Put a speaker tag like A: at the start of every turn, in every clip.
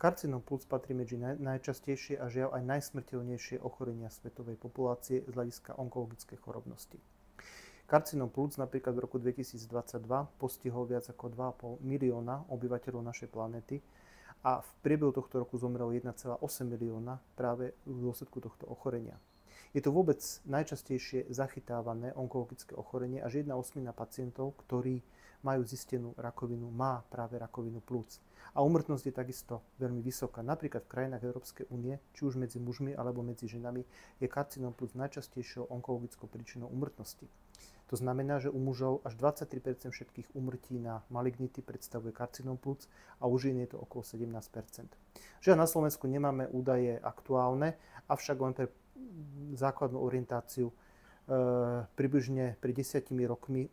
A: Karcinóm plúc patrí medzi najčastejšie a žiaľ aj najsmrteľnejšie ochorenia svetovej populácie z hľadiska onkologickej chorobnosti. Karcinóm plúc napríklad v roku 2022 postihol viac ako 2,5 milióna obyvateľov našej planéty a v priebehu tohto roku zomrelo 1,8 milióna práve v dôsledku tohto ochorenia. Je to vôbec najčastejšie zachytávané onkologické ochorenie, až 1/8 pacientov, ktorí majú zistenú rakovinu, má práve rakovinu plúc. A úmrtnosť je takisto veľmi vysoká. Napríklad v krajinách Európskej únie, či už medzi mužmi alebo medzi ženami, je karcinóm plúc najčastejšou onkologickou príčinou úmrtnosti. To znamená, že u mužov až 23% všetkých úmrtí na malignity predstavuje karcinóm plúc a u žien je to okolo 17%. Žiaľ, na Slovensku nemáme údaje aktuálne, avšak len pre základnú orientáciu približne pred 10 rokmi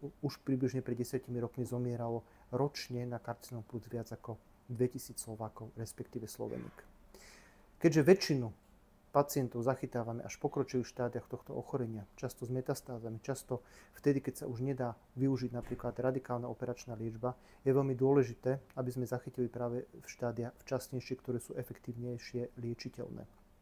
A: zomieralo ročne na karcinóm plúc viac ako 2000 Slovákov, respektíve Sloveník. Keďže väčšinu pacientov zachytávame až v pokročilých štádiách tohto ochorenia, často s metastázami, často vtedy, keď sa už nedá využiť napríklad radikálna operačná liečba, je veľmi dôležité, aby sme zachytili práve v štádiách včasnejšie, ktoré sú efektívnejšie liečiteľné.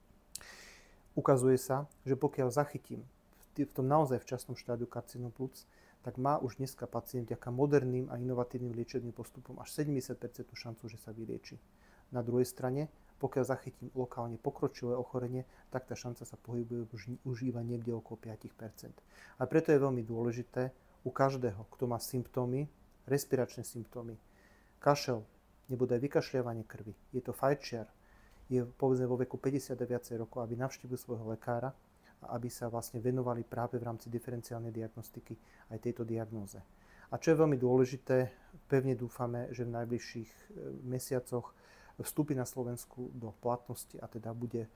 A: Ukazuje sa, že pokiaľ zachytím v tom naozaj včasnom štádiu karcinómu plúc, tak má už dneska pacient vďaka moderným a inovatívnym liečebným postupom až 70% šancu, že sa vylieči. Na druhej strane, pokiaľ zachytím lokálne pokročilé ochorenie, tak tá šanca sa pohybuje už iba niekde okolo 5%. A preto je veľmi dôležité u každého, kto má symptómy, respiračné symptómy, kašel, nebude aj vykašľávanie krvi, je to fajčiar, je povedzme vo veku 50 a viacej rokov, aby navštívil svojho lekára a aby sa vlastne venovali práve v rámci diferenciálnej diagnostiky aj tejto diagnóze. A čo je veľmi dôležité, pevne dúfame, že v najbližších mesiacoch vstúpi na Slovensku do platnosti a teda bude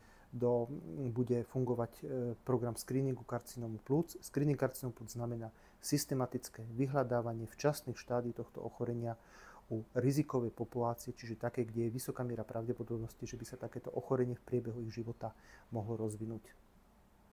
A: fungovať program screeningu karcinómu plúc. Screening karcinómu plúc znamená systematické vyhľadávanie včasných štádí tohto ochorenia u rizikovej populácie, čiže také, kde je vysoká miera pravdepodobnosti, že by sa takéto ochorenie v priebehu ich života mohlo rozvinúť.